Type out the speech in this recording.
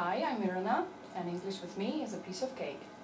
Hi, I'm Irena, and English with me is a piece of cake.